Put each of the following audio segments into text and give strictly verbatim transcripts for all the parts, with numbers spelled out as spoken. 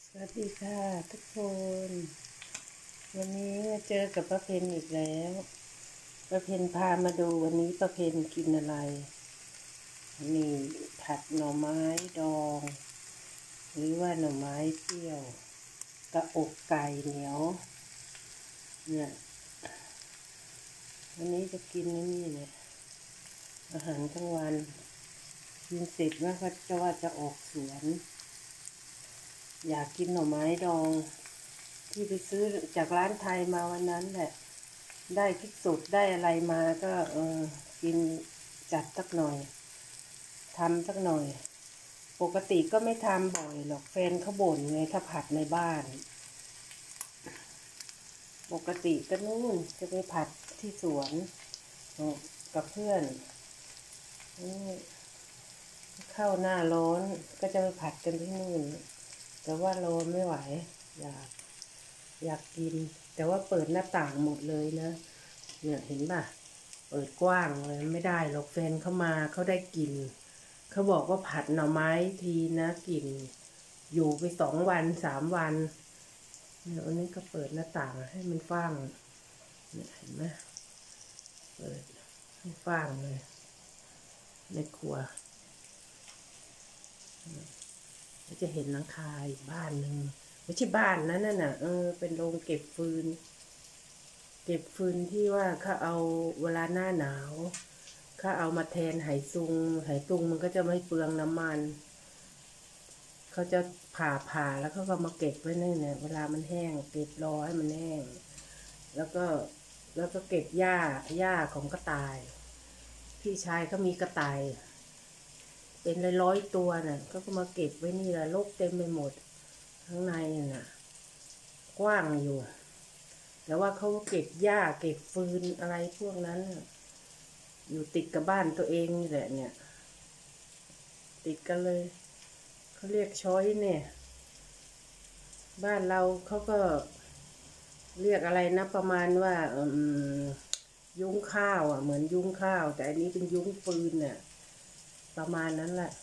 สวัสดีค่ะทุกคนวันนี้มาเจอกับป้าเพนอีกแล้วป้าเพนพามาดูวันนี้ป้าเพนกินอะไรมีผัดหน่อไม้ดองหรือว่าหน่อไม้เปรี้ยวกระอกไก่เหนียวเนี่ยวันนี้จะกินนี่เนี่ยอาหารกลางวันกินเสร็จว่าก็จะว่าจะออกสวนอยากกินหน่อไม้ดองที่ไปซื้อจากร้านไทยมาวันนั้นแหละได้พริกสดได้อะไรมาก็เออกินจัดสักหน่อยทำสักหน่อยปกติก็ไม่ทำบ่อยหรอกแฟนเขาบ่นไงถ้าผัดในบ้านปกติก็นู่นจะไปผัดที่สวนกับเพื่อนเข้าหน้าร้อนก็จะไปผัดกันที่นู่นแต่ว่าร้อนไม่ไหวอยากอยากกินแต่ว่าเปิดหน้าต่างหมดเลยนะเนี่ยเห็นป่ะเปิดกว้างเลยไม่ได้หรอกแฟนเขามาเขาได้กินเขาบอกว่าผัดหน่อไม้ทีนะกินอยู่ไปสองวันสามวันเนี่ยวันนี้ก็เปิดหน้าต่างให้มันฟ้างเนี่ยเห็นไหมเปิดให้ฟ้างเลยในครัวจะเห็นหลังคาอีกบ้านหนึ่งไม่ใช่บ้านนั้นน่ะเออเป็นโรงเก็บฟืนเก็บฟืนที่ว่าเขาเอาเวลาหน้าหนาวเขาเอามาแทนไหซุงไหซุงมันก็จะไม่เปลืองน้ำมันเขาจะผ่าผ่าแล้วเขาก็มาเก็บไว้นี่เนี่ยเวลามันแห้งเก็บรอให้มันแห้งแล้วก็แล้วก็เก็บหญ้าหญ้าของกระต่ายพี่ชายเขามีกระต่ายเป็นร้อยๆตัวน่ะก็มาเก็บไว้นี่แหละรกเต็มไปหมดข้างในน่ะกว้างอยู่แต่ว่าเขาเก็บหญ้าเก็บฟืนอะไรพวกนั้นอยู่ติดกับบ้านตัวเองนี่แหละเนี่ยติดกันเลยเขาเรียกช้อยเนี่ยบ้านเราเขาก็เรียกอะไรนะประมาณว่าอืมยุ้งข้าวอ่ะเหมือนยุ้งข้าวแต่อันนี้เป็นยุ้งฟืนเนี่ยประมาณนั้นแหละ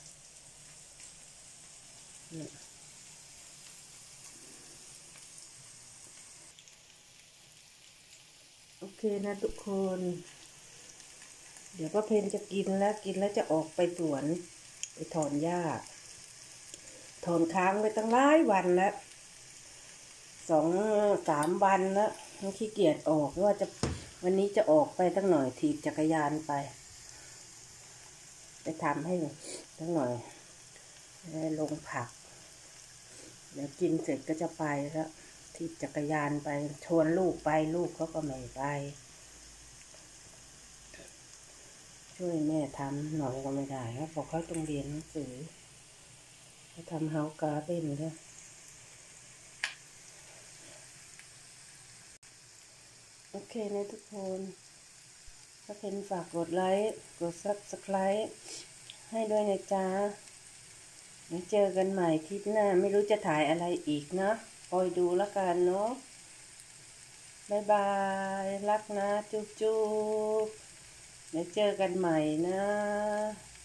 โอเคนะทุกคนเดี๋ยวป้าเพนจะกินแล้วกินแล้วจะออกไปสวนไปถอนหญ้าถอนค้างไปตั้งหลายวันแล้วสองสามวันแล้วขี้เกียจออกว่าจะวันนี้จะออกไปตั้งหน่อยถีบจักรยานไปไปทำให้ตั้งหน่อยลงผักเดี๋ยวกินเสร็จก็จะไปแล้วถีบจักรยานไปชวนลูกไปลูกเขาก็ไม่ไปช่วยแม่ทำหน่อยก็ไม่ได้ครับบอกเขาต้องเรียนหนังสือเขาทำเฮาส์การ์เด้นด้วยโอเคนะทุกคนถ้าเป็นฝากกดไลค์กดซับสไครต์ให้ด้วยนะจ๊ะเจอกันใหม่คลิปหน้าไม่รู้จะถ่ายอะไรอีกนะคอยดูแล้วกันเนาะบายบายรักนะจุ๊บจุ๊บเดี๋ยวเจอกันใหม่นะ